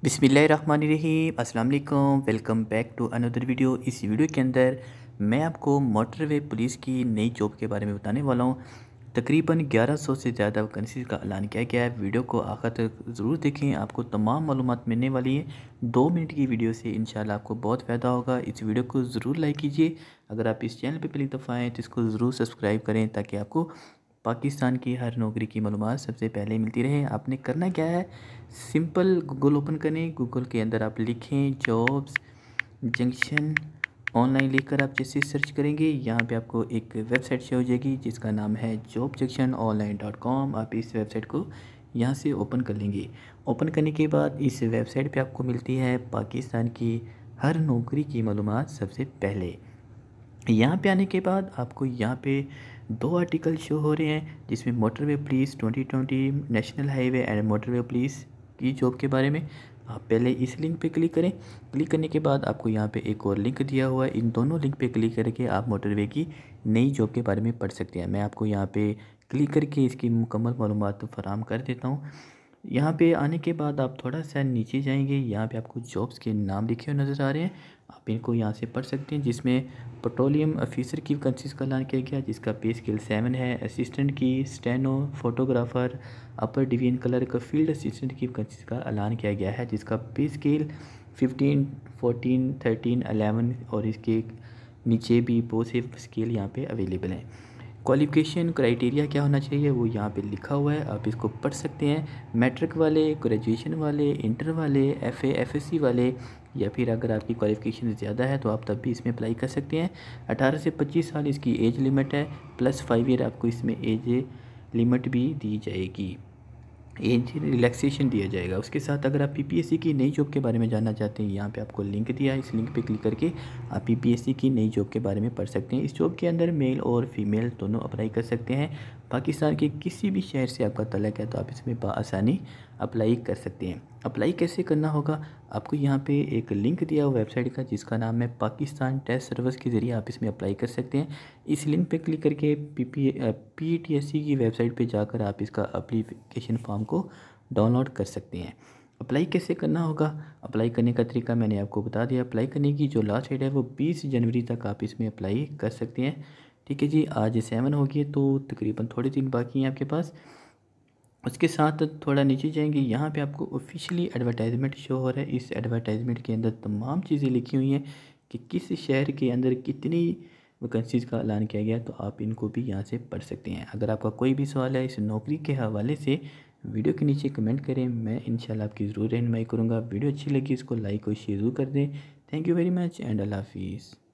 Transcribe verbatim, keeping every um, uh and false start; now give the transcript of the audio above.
बिस्मिल्लाहिर्रहमानिर्रहीम अस्सलाम वालेकुम। Welcome back to another video. इस वीडियो के अंदर मैं आपको मोटरवे पुलिस की नई जॉब के बारे में बताने वाला हूँ। तकरीबन ग्यारह सौ से ज़्यादा वैकेंसीज़ का ऐलान किया गया है। वीडियो को आखिर तक ज़रूर देखें, आपको तमाम मालूमात मिलने वाली है। दो मिनट की वीडियो से इंशाल्लाह आपको बहुत फ़ायदा होगा। इस वीडियो को ज़रूर लाइक कीजिए। अगर आप इस चैनल पर पहली दफ़ा आएँ तो इसको ज़रूर सब्सक्राइब करें ताकि आपको पाकिस्तान की हर नौकरी की मालूमात सबसे पहले मिलती रहे। आपने करना क्या है, सिंपल गूगल ओपन करें। गूगल के अंदर आप लिखें जॉब्स जंक्शन ऑनलाइन, लिखकर आप जैसे सर्च करेंगे यहाँ पे आपको एक वेबसाइट शो हो जाएगी जिसका नाम है job junction online dot com. आप इस वेबसाइट को यहाँ से ओपन कर लेंगे। ओपन करने के बाद इस वेबसाइट पे आपको मिलती है पाकिस्तान की हर नौकरी की मालूमात सबसे पहले। यहाँ पे आने के बाद आपको यहाँ पे दो आर्टिकल शो हो रहे हैं जिसमें motorway police twenty twenty national highway and motorway police की जॉब के बारे में। आप पहले इस लिंक पे क्लिक करें। क्लिक करने के बाद आपको यहाँ पे एक और लिंक दिया हुआ है। इन दोनों लिंक पे क्लिक करके आप मोटरवे की नई जॉब के बारे में पढ़ सकते हैं। मैं आपको यहाँ पे क्लिक करके इसकी मुकम्मल मालूमात फराहम कर देता हूँ। यहाँ पे आने के बाद आप थोड़ा सा नीचे जाएंगे, यहाँ पे आपको जॉब्स के नाम लिखे हुए नज़र आ रहे हैं। आप इनको यहाँ से पढ़ सकते हैं। जिसमें पेट्रोलियम ऑफिसर की वैकेंसीज का ऐलान किया गया जिसका पे स्केल सेवन है। असिस्टेंट की, steno, photographer, upper division clerk, field assistant की वैकेंसीज का ऐलान किया गया है जिसका pay scale fifteen, fourteen, thirteen, eleven और इसके नीचे भी बहुत से स्केल यहाँ पे अवेलेबल हैं। क्वालिफ़िकेशन क्राइटेरिया क्या होना चाहिए वो यहाँ पे लिखा हुआ है, आप इसको पढ़ सकते हैं। मैट्रिक वाले, ग्रेजुएशन वाले, इंटर वाले, एफए, एफएससी वाले, या फिर अगर आपकी क्वालिफ़िकेशन ज़्यादा है तो आप तब भी इसमें अप्लाई कर सकते हैं। अठारह से पच्चीस साल इसकी एज लिमिट है, प्लस फाइव ईयर आपको इसमें एज लिमिट भी दी जाएगी, एज रिलैक्सेशन दिया जाएगा। उसके साथ अगर आप पीपीएससी की नई जॉब के बारे में जानना चाहते हैं, यहाँ पे आपको लिंक दिया है, इस लिंक पे क्लिक करके आप पीपीएससी की नई जॉब के बारे में पढ़ सकते हैं। इस जॉब के अंदर मेल और फीमेल दोनों अप्लाई कर सकते हैं। पाकिस्तान के किसी भी शहर से आपका तल्लुक़ है तो आप इसमें बआसानी अप्लाई कर सकते हैं। अप्लाई कैसे करना होगा, आपको यहाँ पे एक लिंक दिया हुआ वेबसाइट का जिसका नाम है पाकिस्तान टेस्ट सर्विस के ज़रिए आप इसमें अप्लाई कर सकते हैं। इस लिंक पे क्लिक करके P P P T S C की वेबसाइट पे जाकर आप इसका अप्लीकेशन फॉर्म को डाउनलोड कर सकते हैं। अप्लाई कैसे करना होगा, अप्लाई करने का तरीका मैंने आपको बता दिया। अप्लाई करने की जो लास्ट डेट है वो बीस जनवरी तक आप इसमें अप्लाई कर सकते हैं। ठीक है जी, आज सेवन हो गई तो तकरीबन थोड़े दिन बाकी हैं आपके पास। उसके साथ थोड़ा नीचे जाएंगे, यहाँ पे आपको ऑफिशियली एडवर्टाइजमेंट शो हो रहा है। इस एडवर्टाइजमेंट के अंदर तमाम चीज़ें लिखी हुई हैं कि किस शहर के अंदर कितनी वैकेंसीज़ का ऐलान किया गया, तो आप इनको भी यहाँ से पढ़ सकते हैं। अगर आपका कोई भी सवाल है इस नौकरी के हवाले से, वीडियो के नीचे कमेंट करें, मैं इंशाल्लाह आपकी ज़रूर रहनुमाई करूँगा। वीडियो अच्छी लगी इसको लाइक और शेयर ज़रूर कर दें। Thank you very much and अल्लाह हाफिज़।